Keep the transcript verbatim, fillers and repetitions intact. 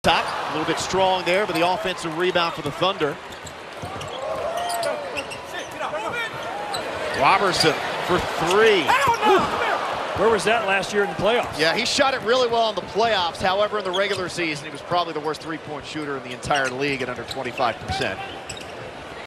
stop. A little bit strong there, but the offensive rebound for the Thunder. Roberson for three. Where was that last year in the playoffs? Yeah, he shot it really well in the playoffs. However, in the regular season, he was probably the worst three-point shooter in the entire league at under twenty-five percent.